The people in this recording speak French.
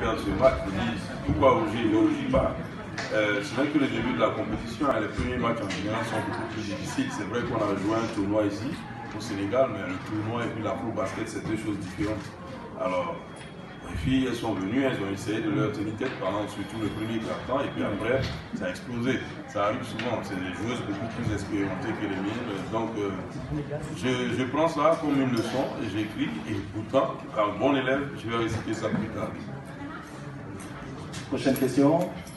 regarde ce match, je me dis pourquoi Roger ne joue pas. C'est vrai que le début de la compétition, les premiers matchs en général sont beaucoup plus difficiles. C'est vrai qu'on a joué un tournoi ici, au Sénégal, mais le tournoi et puis la pro basket, c'est deux choses différentes. Alors, les filles, elles sont venues, elles ont essayé de leur tenir tête pendant surtout le premier quart-temps, et puis après, ça a explosé. Ça arrive souvent, c'est des joueuses beaucoup plus expérimentées que les miennes. Donc, je prends ça comme une leçon, et j'écris, et pourtant, par bon élève, je vais réciter ça plus tard. Prochaine question.